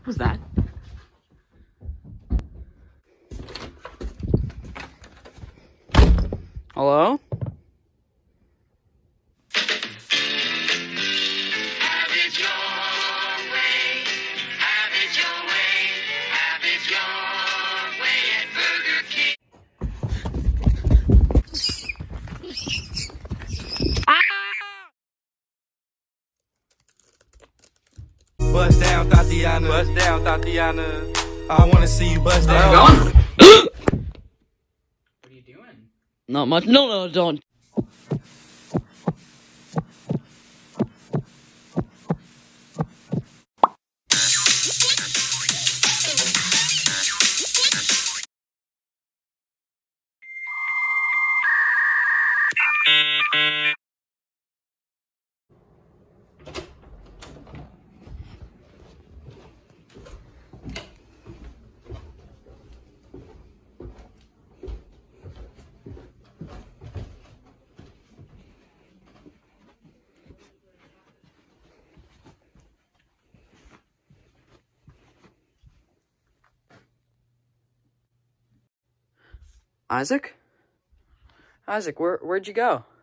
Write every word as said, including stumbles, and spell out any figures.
was that? Hello? Have it your way, have it your way, have it your way at Burger King. Bust down, Tatiana. Bust down, Tatiana. I wanna see you bust down. What are you doing? Not much. No, no, don't. Isaac? Isaac, where, where'd you go?